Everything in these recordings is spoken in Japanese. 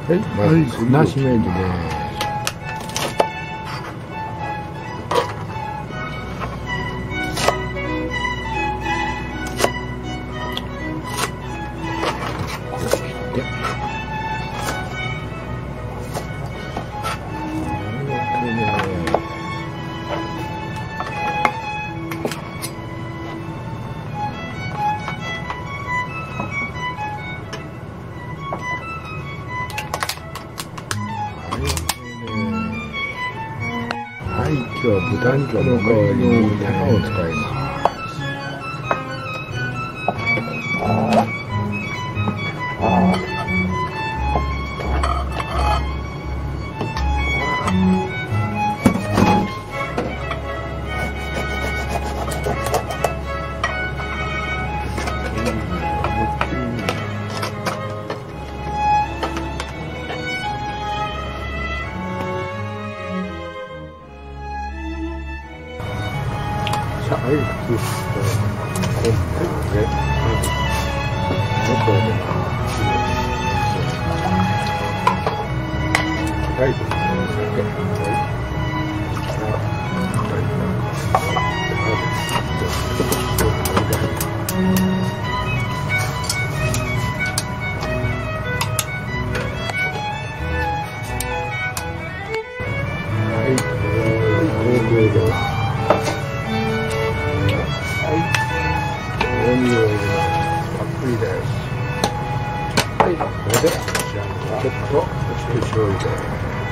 はい、まずなしめんじです。はい、今日は豚肉の代わりに鷹を使います。さあ、はい、普通コンペで、まず、元を入れます。はい、お湯を入れます。たっぷりです。はい、これで仕上げはちょっと、そして醤油です。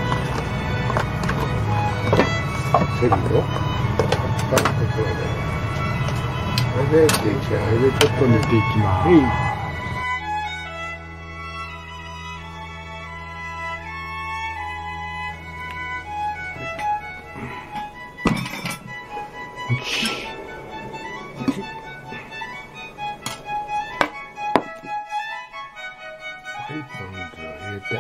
セリをたっぷりです。これで出来上がりでちょっと煮ていきます。はい、ポン酢を入れて、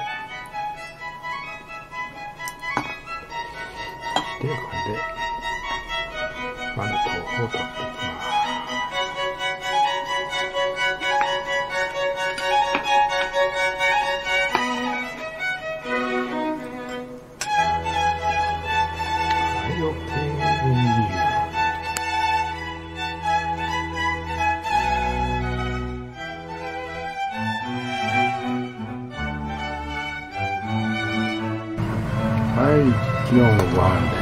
そしてこれでまず豆腐を取っていきます。はい、OK。はい、昨日のご飯で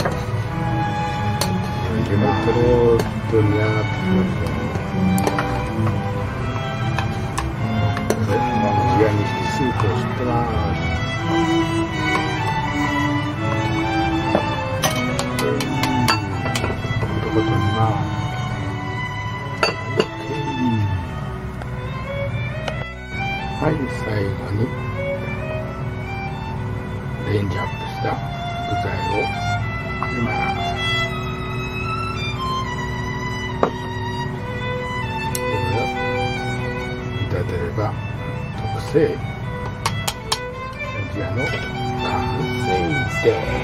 今とろっと煮上がってきました。これ艶にしてスープを吸ってます。コトコト煮ます。はい、最後にレンジアップした具材を入れます。これを煮立てれば特製アジアの完成です。